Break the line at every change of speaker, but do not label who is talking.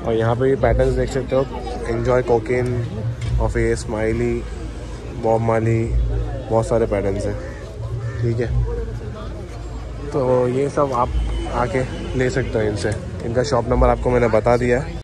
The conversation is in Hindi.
और यहाँ पे भी पैटर्न्स देख सकते हो, एन्जॉय कोकेन, ऑफे, स्माइली, बॉब मार्ली, बहुत सारे पैटर्न्स हैं। ठीक है, तो ये सब आप आके ले सकते हो इनसे। इनका शॉप नंबर आपको मैंने बता दिया है।